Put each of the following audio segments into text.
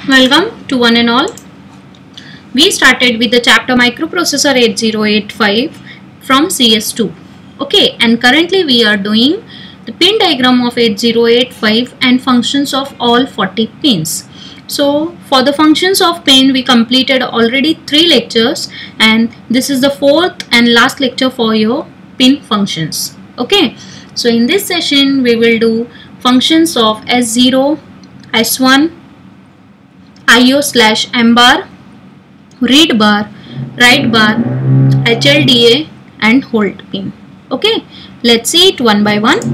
Welcome to one and all. We started with the chapter Microprocessor 8085 from CS2. Okay, and currently we are doing the pin diagram of 8085 and functions of all 40 pins. So for the functions of pin we completed already 3 lectures, and this is the 4th and last lecture for your pin functions. Okay, so in this session we will do functions of S0, S1, IO/M bar, read bar, write bar, HLDA and hold pin. Okay, let's see it one by one.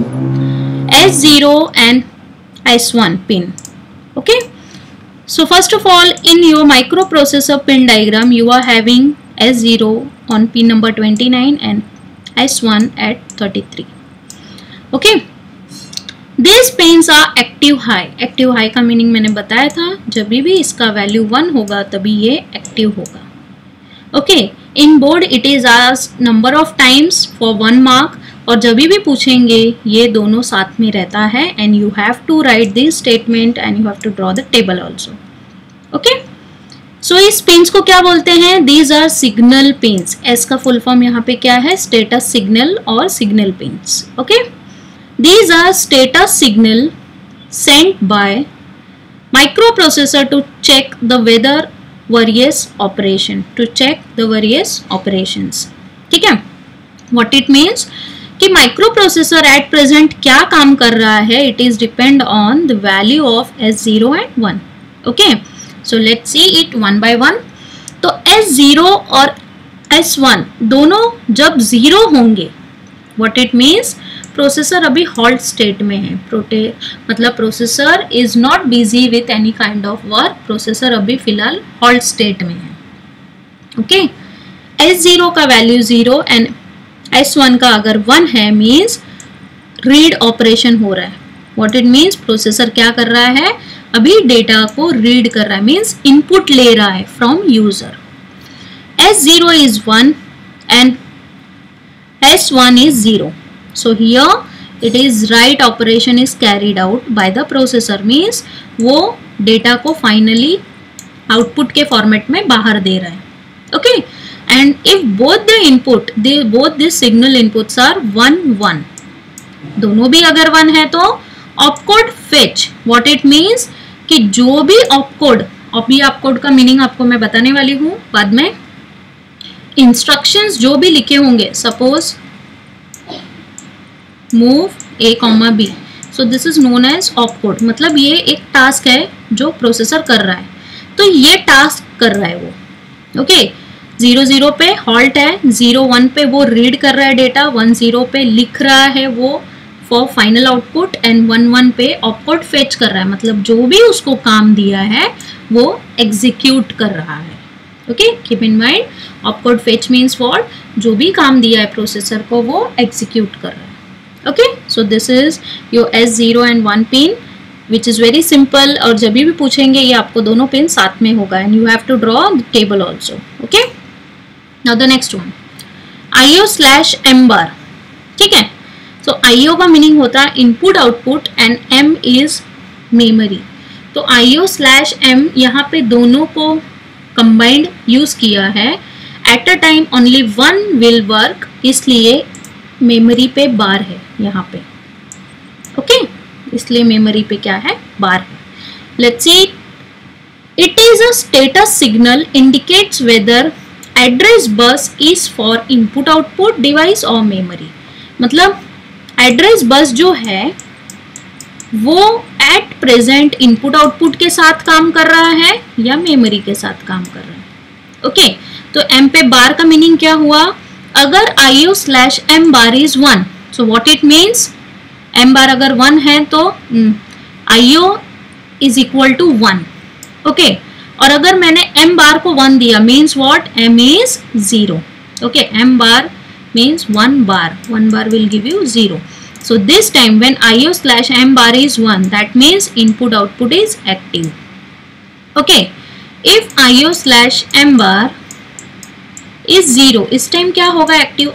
S0 and S1 pin. Okay, so first of all, in your microprocessor pin diagram you are having S0 on pin number 29 and S1 at 33. Okay, these pins are active high. Active high का meaning मैंने बताया था, जब भी इसका value 1 होगा तभी ये एक्टिव होगा. Okay, in board it is asked number of times for 1 mark, और जब भी पूछेंगे ये दोनों साथ में रहता है, and you have to write this statement and you have to draw the table also. Okay, so इस पिन्स को क्या बोलते हैं? These are signal pins. S का फुल फॉर्म यहाँ पे क्या है? स्टेटस सिग्नल और signal pins. Okay, these are status signal sent by microprocessor to check the various operations. ठीक है, what it means कि microprocessor at present क्या काम कर रहा है? It is depend on the value of S0 and 1. Okay, so let's see it one by one. तो S0 और S1 दोनों जब 0 होंगे, what it means, प्रोसेसर अभी हॉल्ट स्टेट में है. मतलब processor is not busy with any kind of work. Processor अभी फिलहाल हॉल्ट स्टेट में है. ओके, S0 का वैल्यू 0 एंड S1 का अगर 1 है मीन्स रीड ऑपरेशन हो रहा है. व्हाट इट मीन्स, प्रोसेसर क्या कर रहा है? अभी डेटा को रीड कर रहा है, मीन्स इनपुट ले रहा है from user. S0 is 1 and S1 is 0. So here it is write operation is carried out by the processor, means वो डेटा को फाइनली आउटपुट के फॉर्मेट में बाहर दे रहा है. Okay, and if both the input both this signal inputs are 1 1, दोनों भी अगर 1 है तो opcode fetch. What it means कि जो भी ऑपकोड, अभी ऑपकोड का मीनिंग आपको मैं बताने वाली हूँ बाद में. इंस्ट्रक्शंस जो भी लिखे होंगे, suppose move A, B, so this is known as opcode. मतलब ये एक टास्क है जो प्रोसेसर कर रहा है, तो ये टास्क कर रहा है वो. ओके, 0 0 पे हॉल्ट है, 0 1 पे वो रीड कर रहा है डेटा, 1 0 पे लिख रहा है वो फॉर फाइनल आउटपुट, एंड 1 1 पे ऑपकोड फेच कर रहा है. मतलब जो भी उसको काम दिया है वो एग्जीक्यूट कर रहा है. Okay, keep in mind, opcode fetch means what, जो भी काम दिया है प्रोसेसर को वो एग्जीक्यूट कर रहा है. Okay, so this is your S0 and 1 pin, which is very simple. और जब भी पूछेंगे ये आपको दोनों पिन साथ में होगा, and you have to draw the table also. Okay, now the next one, IO/M bar. ठीक है, so IO का मीनिंग होता है input output and M is memory. तो IO/M यहाँ पे दोनों को कंबाइंड यूज किया है. At a time only 1 will work, इसलिए मेमोरी पे बार है यहाँ पे. ओके, इसलिए मेमोरी पे क्या है? बार है. Let's see, it is a status signal indicates whether address bus is for input output device और मेमोरी. मतलब एड्रेस बस जो है वो एट प्रेजेंट इनपुट आउटपुट के साथ काम कर रहा है या मेमोरी के साथ काम कर रहा है. ओके, तो M पे बार का मीनिंग क्या हुआ? अगर IO/M bar is 1, so what it means, M bar अगर 1 है तो IO is equal to 1. Okay, और अगर मैंने M bar को 1 दिया means what, M is 0. Okay, M bar means 1 bar. 1 bar will give you 0. So this time when IO/M bar is 1, that means input output is active. Okay, if IO/M bar is 0, इस time क्या होगा? Active.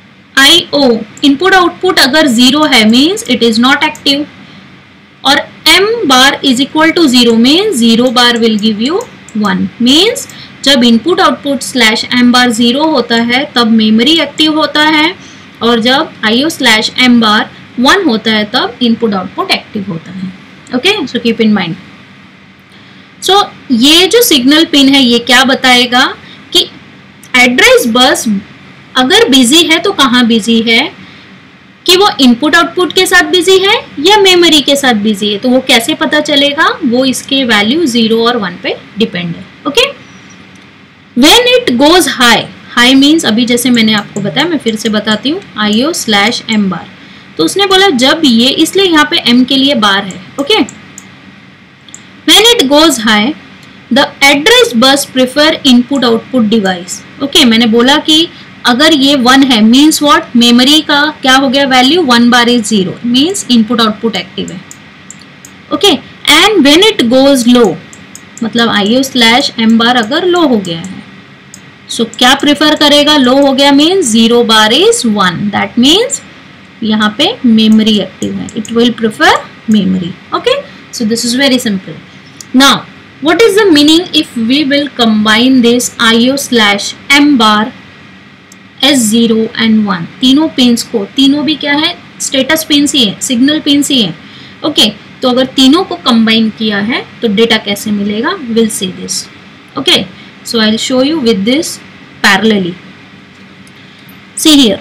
IO input output अगर 0 है means it is not active, और m bar is equal to 0 means 0 bar will give you 1 means जब input output slash m bar 0 होता है तब मेमोरी एक्टिव होता है, और जब IO स्लैश m bar 1 होता है तब इनपुट आउटपुट एक्टिव होता है. Okay, so keep in mind. So ये जो सिग्नल पिन है ये क्या बताएगा कि एड्रेस बस अगर बिजी है तो कहाँ बिजी है, कि वो इनपुट आउटपुट के साथ बिजी है या मेमोरी के साथ बिजी है. तो वो कैसे पता चलेगा, वो इसके वैल्यू 0 और 1 पे डिपेंड है. Okay, when it goes high, high means अभी जैसे मैंने आपको बताया, मैं फिर से बताती हूँ, IO स्लैश m bar. तो उसने बोला जब ये, इसलिए यहाँ पे m के लिए बार है. Okay, when it goes high the address bus prefer input output device. Okay, मैंने बोला कि अगर ये 1 है मीन्स व्हाट, मेमोरी का क्या हो गया वैल्यू, 1 bar इज 0 मीन्स इनपुट आउटपुट एक्टिव है. Okay, and when it goes low, मतलब IO स्लैश m bar अगर लो हो गया है, सो क्या प्रेफर करेगा, लो हो गया मीन्स 0 bar इज 1, दैट मीन्स यहाँ पे मेमोरी एक्टिव है, it will prefer memory. Okay, so this is very simple. Now what is the meaning if we will combine this IO slash m bar S0 and 1, तीनों pins को, तीनों भी क्या है, status pins ही है, signal pins ही है. Okay, तो अगर तीनों को कंबाइन किया है तो डेटा कैसे मिलेगा, will see this. Okay, so I will show you with this parallelly. See here,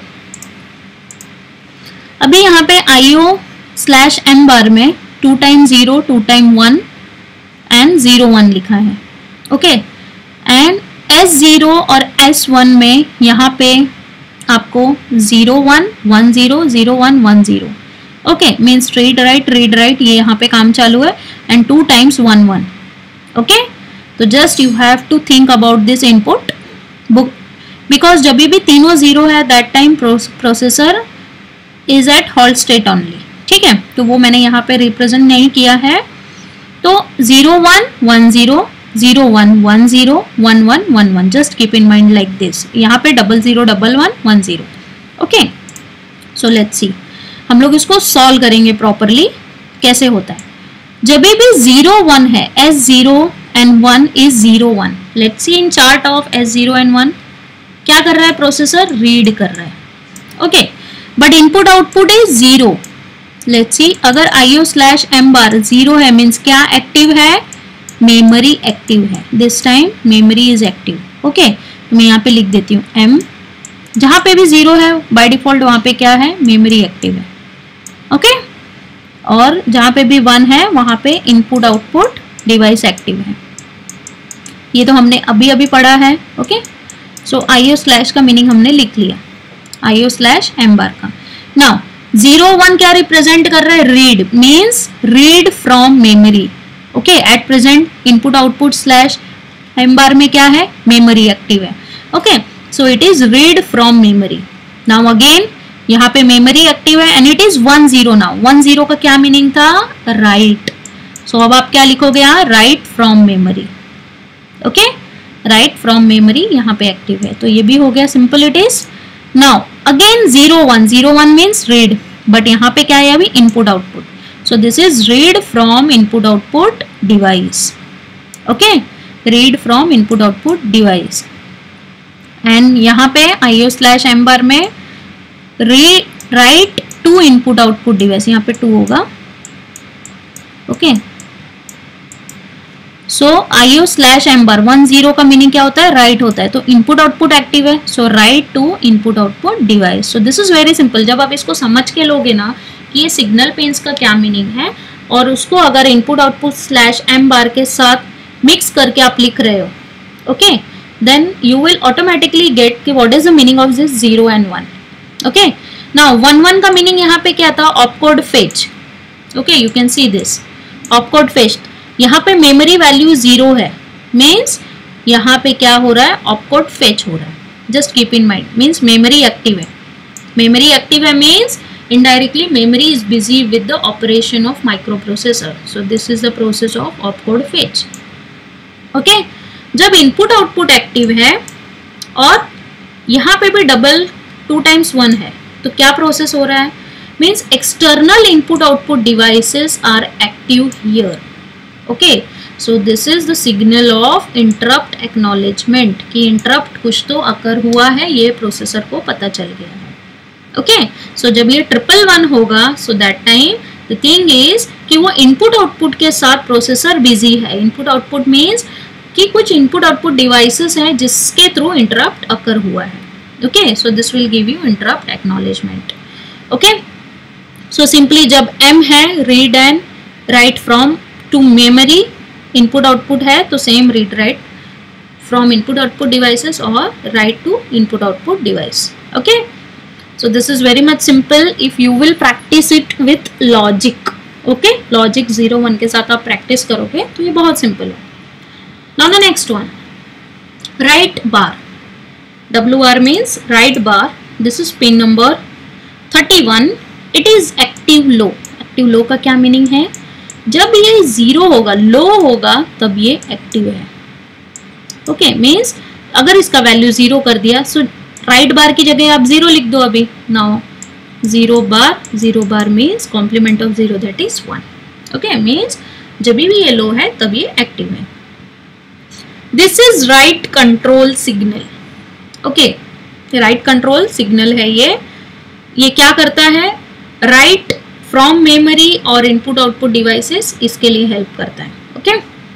अभी यहाँ पे IO स्लैश m bar में 2 times 0, 2 times 1 एंड 0 1 लिखा है. ओके, एंड S0 और S1 में यहाँ पे आपको 0 1 1 0 0 1 1 0. ओके, मीन्स रीड राइट ये यहाँ पे काम चालू है, एंड 2 times 1 1. ओके, तो just you have to think about this input book, because जब भी तीनों 0 है that time processor is at hold state only. ठीक है, तो वो मैंने यहाँ पे रिप्रेजेंट नहीं किया है. तो 0 1 1 0 0 1 1 0 1 1 1 1, just keep in mind like this. यहाँ पे 0 0 1 1 1 0. ओके, सो लेट्स सी, हम लोग इसको सॉल्व करेंगे प्रॉपरली. कैसे होता है, जब भी 0 1 है, S0 and 1 is 0 1. Let's see in chart of S0 and 1 क्या कर रहा है, प्रोसेसर रीड कर रहा है. Okay, but input output is 0. Let's see, अगर IO स्लैश m bar 0 है मीन्स क्या एक्टिव है, मेमोरी एक्टिव है. This time memory is active. Okay, तो मैं यहाँ पे लिख देती हूँ m, जहां पे भी 0 है बाय डिफॉल्ट वहां पे क्या है, मेमोरी एक्टिव है. ओके, और जहां पे भी 1 है वहां पे इनपुट आउटपुट डिवाइस एक्टिव है. ये तो हमने अभी पढ़ा है. ओके, सो IO स्लैश का मीनिंग हमने लिख लिया, IO स्लैश m bar का. नाउ 0 1 क्या रिप्रेजेंट कर रहा है, read means read from memory. Okay, at present input output slash m bar में क्या है, मेमोरी एक्टिव है. Okay, so it is read from memory. Now again यहाँ पे मेमोरी एक्टिव है एंड इट इज 1 0. नाउ 1 0 का क्या मीनिंग था, राइट. सो अब आप क्या लिखोगे यहाँ, write from memory. Okay, write from memory यहाँ पे एक्टिव है, तो ये भी हो गया, simple it is. Now again 0 1 means read, but यहाँ पे क्या है अभी, input output. So this is read from input output device. Okay, read from input output device. And यहाँ पे IO slash m bar में write to input output device, यहाँ पे 2 होगा. Okay, so IO slash m bar 1 0 का meaning क्या होता है, राइट होता है, तो इनपुट आउटपुट एक्टिव है, so write to input output device. So this is very simple. जब आप इसको समझ के लोगे ना कि ये सिग्नल पिंस का क्या मीनिंग है, और उसको अगर input output slash m bar के साथ मिक्स करके आप लिख रहे हो, okay, then you will automatically get कि what is the meaning of this 0 and 1. Okay, now 1 1 का मीनिंग यहाँ पे क्या था, opcode fetch. Okay, you can see this opcode fetch. यहाँ पे मेमोरी वैल्यू 0 है मीन्स यहाँ पे क्या हो रहा है, ऑपकोड फेच हो रहा है. Just keep in mind, means memory active है. मेमोरी एक्टिव है means indirectly memory is busy with the operation of microprocessor. So this is the process of opcode fetch. Okay, जब input output active है और यहाँ पे भी double 2 times 1 है, तो क्या प्रोसेस हो रहा है, means external input output devices are active active here. Okay, so this is the signal of interrupt acknowledgement कि interrupt कुछ तो occur हुआ है, ये प्रोसेसर को पता चल गया है. Okay, so जब ये 111 होगा, so that time the thing is कि वो इनपुट आउटपुट के साथ प्रोसेसर बिजी है. इनपुट आउटपुट मीन्स कि कुछ इनपुट आउटपुट डिवाइसेस हैं जिसके थ्रू इंटरप्ट अकर हुआ है. Okay, so this will give you interrupt acknowledgement. Okay, so simply जब M है, read and write from to memory, input output है तो same read write from input output devices और write to input output device. Okay, so this is very much simple if you will practice it with logic. okay, logic 0 1 के साथ आप practice करोगे तो ये बहुत simple है. now the next one, write bar. WR means write bar. this is pin number 31. it is active low. active low का क्या meaning है? जब ये 0 होगा, low होगा, तब ये active है. okay, means अगर इसका value 0 कर दिया, so राइट बार की जगह आप 0 लिख दो अभी. Now 0 bar means complement of 0 that is 1. Okay, means जब भी ये लो है तब ये एक्टिव है. This is write control signal. Okay, write control signal है ये क्या करता है? राइट फ्रॉम मेमोरी और इनपुट आउटपुट डिवाइसेस, इसके लिए हेल्प करता है. Okay,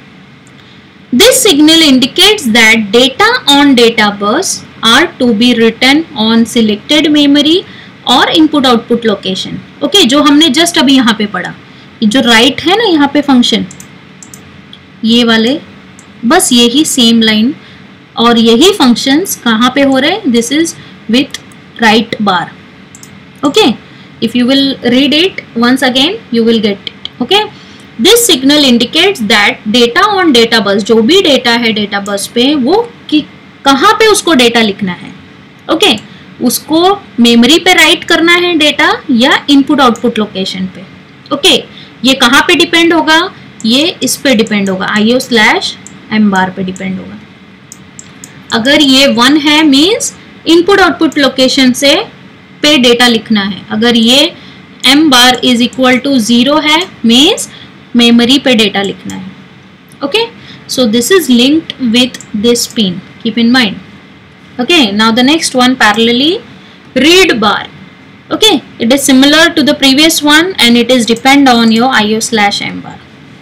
this signal indicates that data on data bus are to be written on selected memory और input output location. ओके, जो हमने जस्ट अभी यहाँ पे पढ़ा, जो राइट है ना यहाँ पे फंक्शन, ये वाले बस यही सेम लाइन और यही फंक्शंस कहाँ पे हो रहे हैं? This is with write bar. Okay, if you will read it once again you will get it. Okay, this signal indicates that data on data bus, जो भी डेटा है डेटा बस पे, वो कि कहाँ पे उसको डेटा लिखना है. ओके, उसको मेमोरी पे राइट करना है डेटा या इनपुट आउटपुट लोकेशन पे. ओके, ये कहाँ पे डिपेंड होगा? ये इस पे डिपेंड होगा, IO/M बार पे डिपेंड होगा. अगर ये 1 है मीन्स इनपुट आउटपुट लोकेशन से पे डेटा लिखना है. अगर ये M bar is equal to 0 है मीन्स मेमोरी पे डेटा लिखना है. Okay, so this is linked with this pin, keep in mind. Okay, now the next one, parallelly read bar. Okay, it is similar to the previous one and it is depend on your IO/M bar.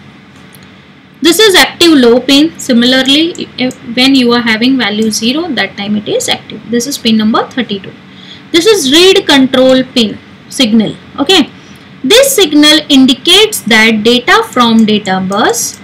This is active low pin. Similarly, when you are having value 0, that time it is active. This is pin number 32. This is read control pin signal. Okay, this signal indicates that data from data bus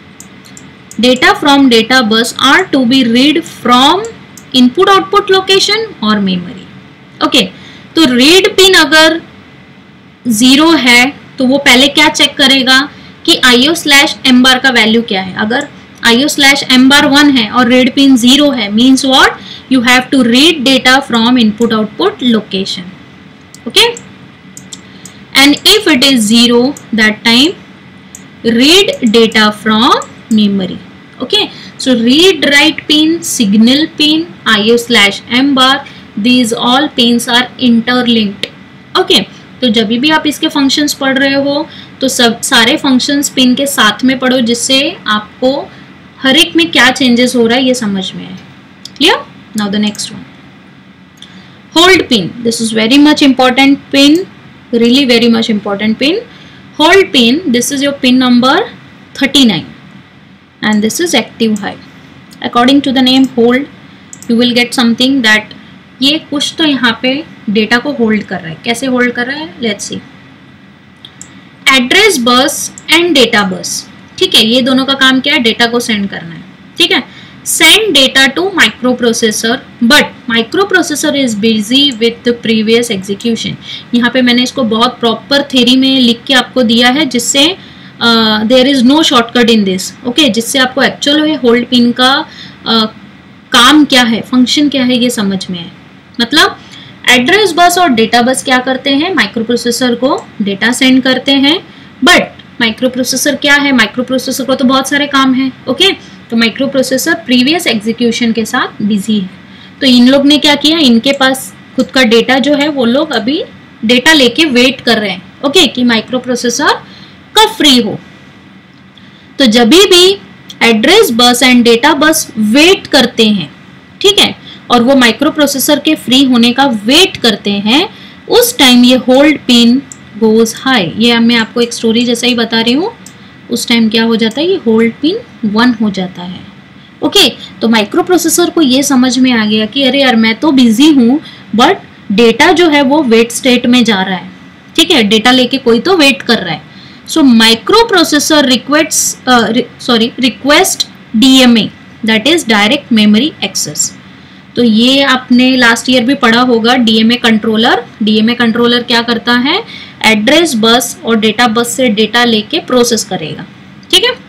are to be read from input output location or memory. Okay, तो read pin अगर 0 है तो वो पहले क्या check करेगा कि IO/M bar का वैल्यू क्या है. अगर IO/M bar 1 है और read pin 0 है means what? You have to read data from input output location. Okay, and if it is 0, that time read data from memory. Okay, so read write pin, signal pin, IO/M bar, these all pins are interlinked. Okay, तो जब भी आप इसके functions पढ़ रहे हो तो सब सारे फंक्शंस पिन के साथ में पढ़ो, जिससे आपको हर एक में क्या चेंजेस हो रहा है ये समझ में आए. Clear? Now the next one, hold pin. This is very much important pin, really very much important pin. Hold pin, this is your pin number 39 and this is active high. According to the name hold, you will get something that ये कुछ तो यहाँ पे data को hold कर रहा है. कैसे होल्ड कर रहा है? Let's see. Address bus and data bus. ठीक है, ये दोनों का काम क्या है? डेटा को सेंड करना है. ठीक है, send data to microprocessor, but microprocessor is busy with the previous execution. यहाँ पे मैंने इसको बहुत प्रॉपर थ्योरी में लिख के आपको दिया है, जिससे there is no shortcut in this. okay, जिससे आपको एक्चुअल है होल्ड पिन का काम क्या है, फंक्शन क्या है, ये समझ में है. मतलब एड्रेस बस और डेटा बस क्या करते हैं? माइक्रोप्रोसेसर को डेटा सेंड करते हैं. बट माइक्रोप्रोसेसर क्या है? माइक्रोप्रोसेसर को तो बहुत सारे काम है. ओके, तो माइक्रोप्रोसेसर प्रीवियस एग्जीक्यूशन के साथ बिजी है. तो इन लोग ने क्या किया? इनके पास खुद का डेटा जो है वो लोग अभी डेटा लेके वेट कर रहे हैं. ओके, कि माइक्रोप्रोसेसर कब फ्री हो. तो जब भी एड्रेस बस एंड डेटा बस वेट करते हैं, ठीक है, और वो माइक्रो प्रोसेसर के फ्री होने का वेट करते हैं, उस टाइम ये होल्ड पिन गोज हाई। ये मैं आपको एक स्टोरी जैसा ही बता रही हूँ। उस टाइम क्या हो जाता है, ये होल्ड पिन 1 हो जाता है। ओके, तो माइक्रो प्रोसेसर को ये समझ में आ गया कि अरे यार मैं तो बिजी हूँ, बट डेटा जो है वो वेट स्टेट में जा रहा है, ठीक है, डेटा लेके कोई तो वेट कर रहा है। So microprocessor request DMA, that is direct memory access. तो ये आपने लास्ट ईयर भी पढ़ा होगा, DMA कंट्रोलर। DMA कंट्रोलर क्या करता है, एड्रेस बस और डेटा बस से डेटा लेके प्रोसेस करेगा, ठीक है।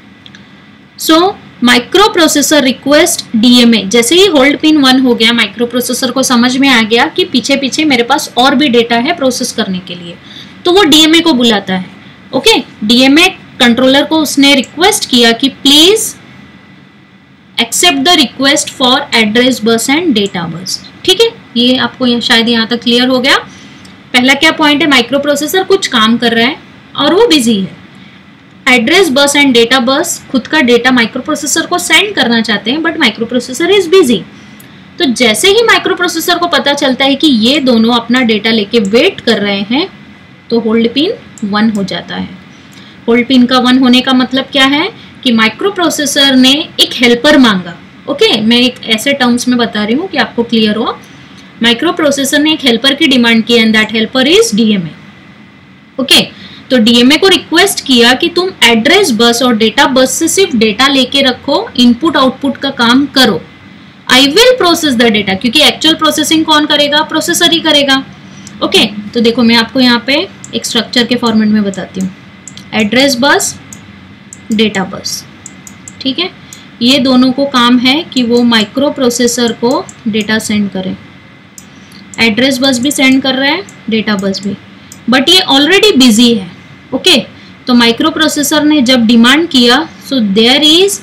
So microprocessor request DMA, जैसे ही होल्ड पिन 1 हो गया, माइक्रो प्रोसेसर को समझ में आ गया कि पीछे पीछे मेरे पास और भी डेटा है प्रोसेस करने के लिए, तो वो DMA को बुलाता है। ओके, DMA कंट्रोलर को उसने रिक्वेस्ट किया कि please accept the request for address bus and data bus, ठीक है। ये आपको शायद यहाँ तक क्लियर हो गया। पहला क्या पॉइंट है, माइक्रो प्रोसेसर कुछ काम कर रहा है और वो बिजी है। Address bus and data bus खुद का डेटा माइक्रो प्रोसेसर को सेंड करना चाहते हैं, but microprocessor is busy. तो जैसे ही माइक्रो प्रोसेसर को पता चलता है कि ये दोनों अपना डेटा लेके वेट कर रहे हैं, तो होल्ड पिन 1 हो जाता है। होल्ड पिन का 1 होने का मतलब क्या है कि माइक्रो प्रोसेसर ने एक हेल्पर मांगा। ओके, मैं एक ऐसे टर्म्स में बता रही हूँ कि आपको क्लियर हो। माइक्रो प्रोसेसर ने एक हेल्पर की डिमांड की and that helper is DMA। Okay, तो DMA को रिक्वेस्ट किया कि तुम एड्रेस बस और डेटा बस से सिर्फ डेटा लेके रखो, इनपुट आउटपुट का काम करो। I will process the data, क्योंकि एक्चुअल प्रोसेसिंग कौन करेगा, प्रोसेसर ही करेगा। ओके, तो देखो मैं आपको यहाँ पे एक स्ट्रक्चर के फॉर्मेट में बताती हूँ। एड्रेस बस, डेटा बस, ठीक है, ये दोनों को काम है कि वो माइक्रो प्रोसेसर को डेटा सेंड करे। एड्रेस बस भी सेंड कर रहा है, डेटा बस भी, बट ये ऑलरेडी बिजी है। ओके, तो माइक्रो प्रोसेसर ने जब डिमांड किया, so there is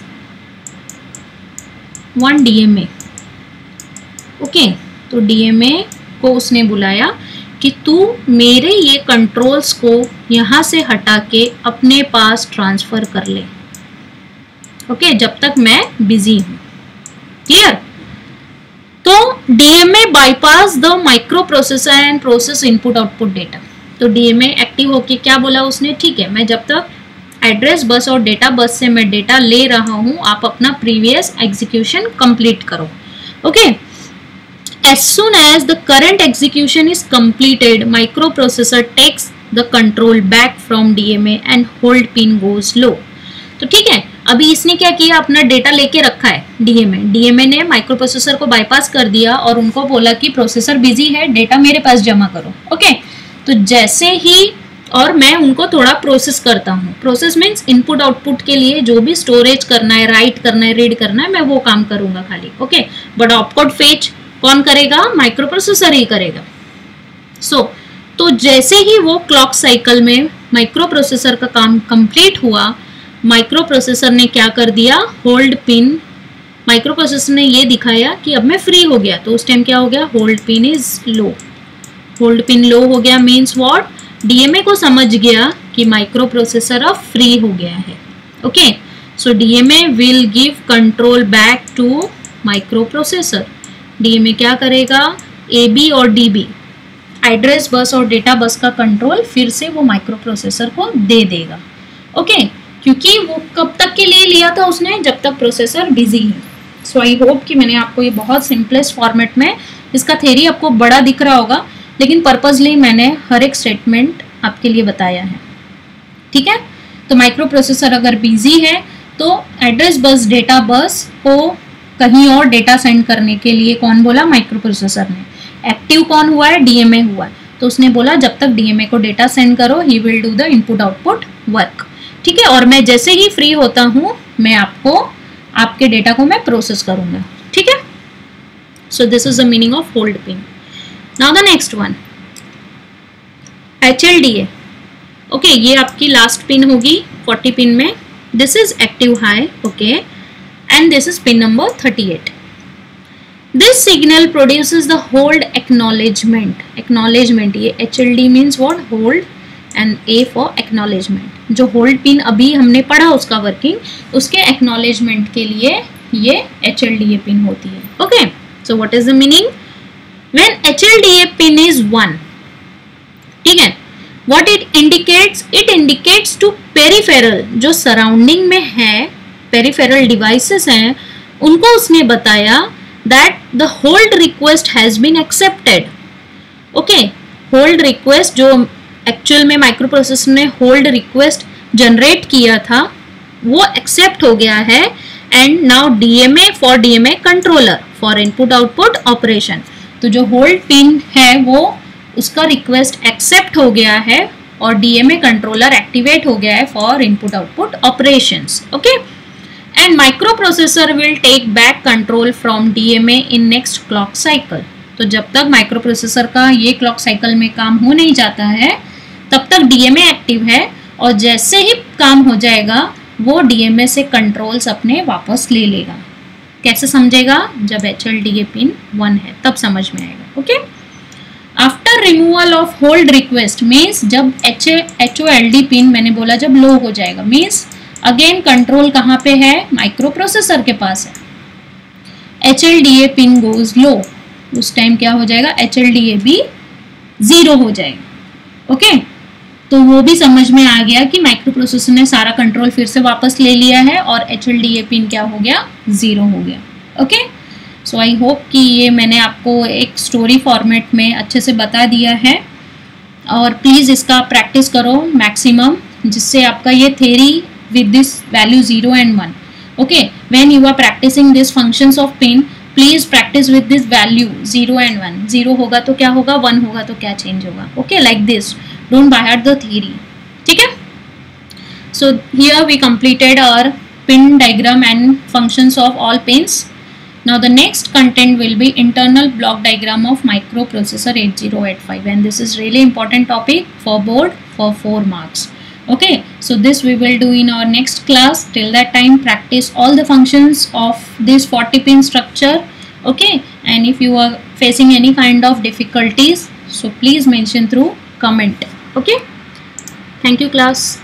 1 DMA। Okay, तो DMA को उसने बुलाया कि तू मेरे ये कंट्रोल्स को यहाँ से हटा के अपने पास ट्रांसफर कर ले। ओके, जब तक मैं बिजी हूँ। क्लियर? तो DMA bypass the microprocessor and process input output data. तो DMA एक्टिव होके क्या बोला उसने, ठीक है, मैं जब तक एड्रेस बस और डेटा बस से मैं डेटा ले रहा हूँ, आप अपना प्रीवियस एग्जीक्यूशन कंप्लीट करो। Okay, as soon as the current execution is completed, microprocessor takes the control back from DMA and hold pin goes low। तो ठीक है, अभी इसने क्या किया, अपना डेटा लेके रखा है DMA ने माइक्रो प्रोसेसर को बाईपास कर दिया और उनको बोला कि प्रोसेसर बिजी है, डेटा मेरे पास जमा करो। ओके, तो जैसे ही और मैं उनको थोड़ा प्रोसेस करता हूँ। प्रोसेस मीन्स इनपुट आउटपुट के लिए जो भी स्टोरेज करना है, राइट करना है, रीड करना है, मैं वो काम करूंगा खाली। ओके, बट ऑपकोड फेच कौन करेगा, माइक्रो प्रोसेसर ही करेगा। तो जैसे ही वो क्लॉक साइकिल में माइक्रो प्रोसेसर का काम कंप्लीट हुआ, माइक्रो प्रोसेसर ने क्या कर दिया, होल्ड पिन, माइक्रो प्रोसेसर ने ये दिखाया कि अब मैं फ्री हो गया। तो उस टाइम क्या हो गया, hold pin is low. Hold pin low हो गया मीन्स व्हाट, DMA को समझ गया कि माइक्रो प्रोसेसर अब फ्री हो गया है। Okay, so DMA will give control back to microprocessor. DMA क्या करेगा, AB और DB, एड्रेस बस और डेटा बस का कंट्रोल फिर से वो माइक्रो प्रोसेसर को दे देगा। ओके, क्योंकि वो कब तक के लिए लिया था उसने, जब तक प्रोसेसर बिजी है। सो आई होप कि मैंने आपको ये बहुत सिंपलेस्ट फॉर्मेट में, इसका थ्योरी आपको बड़ा दिख रहा होगा, लेकिन पर्पसली मैंने हर एक स्टेटमेंट आपके लिए बताया है। ठीक है, तो माइक्रो प्रोसेसर अगर बिजी है तो एड्रेस बस डेटा बस को कहीं और डेटा सेंड करने के लिए कौन बोला, माइक्रो प्रोसेसर ने। एक्टिव कौन हुआ है, DMA हुआ है। तो उसने बोला जब तक DMA को डेटा सेंड करो, he will do the input output work. ठीक है, और मैं जैसे ही फ्री होता हूँ मैं आपके डेटा को मैं प्रोसेस करूंगा। ठीक है, so this is the meaning of hold pin. Now the next one, HLDA। Okay, ये आपकी लास्ट पिन होगी 40 पिन में। This is active high. Okay, and this is pin number 38. This signal produces the hold acknowledgement। ये HLD means what, hold and A for acknowledgement. जो hold pin अभी हमने पढ़ा उसका वर्किंग, उसके एक्नॉलेजमेंट के लिए ये HLDA पिन होती है। Okay, so what is the meaning? When HLDA pin is 1, ठीक है, what it indicates? It indicates to peripheral, जो सराउंडिंग में है, पेरिफेरल डिवाइसेस हैं, उनको उसने बताया that the hold request has been accepted. Okay, hold request जो एक्चुअल में माइक्रो प्रोसेसर ने होल्ड रिक्वेस्ट जनरेट किया था वो एक्सेप्ट हो गया है, and now DMA for DMA controller for input output operation. तो जो होल्ड पिन है वो उसका रिक्वेस्ट एक्सेप्ट हो गया है और DMA कंट्रोलर एक्टिवेट हो गया है for input output operations. Okay, and microprocessor will take back control from DMA in next clock cycle. तो जब तक माइक्रो प्रोसेसर का ये क्लॉक साइकिल में काम हो नहीं जाता है तब तक DMA एक्टिव है, और जैसे ही काम हो जाएगा वो DMA से कंट्रोल्स अपने वापस ले लेगा। कैसे समझेगा? जब HLDA पिन 1 है तब समझ में आएगा। Okay, after removal of hold request means जब HOLD पिन मैंने बोला जब लो हो जाएगा, मीन्स अगेन कंट्रोल कहाँ पे है? माइक्रो प्रोसेसर के पास है। HLDA पिन गोज लो, उस टाइम क्या हो जाएगा? HLDA भी 0 हो जाएगा। ओके, तो वो भी समझ में आ गया कि माइक्रो प्रोसेसर ने सारा कंट्रोल फिर से वापस ले लिया है और HLDA पिन क्या हो गया? 0 हो गया। ओके, सो आई होप कि ये मैंने आपको एक स्टोरी फॉर्मेट में अच्छे से बता दिया है, और प्लीज़ इसका प्रैक्टिस करो मैक्सिमम, जिससे आपका ये theory with this value 0 and 1. Okay, when you are practicing these functions of pin, please practice with this value 0 and 1. 0 होगा तो क्या होगा, 1 होगा तो क्या चेंज होगा. Okay, like this. Don't buy out the theory. ठीक है? So here we completed our pin diagram and functions of all pins. Now the next content will be internal block diagram of microprocessor 8085, and this is really important topic for board for 4 marks. Okay, so this we will do in our next class. Till that time, practice all the functions of this 40 pin structure. Okay, and if you are facing any kind of difficulties, so please mention through comment. Okay, thank you class.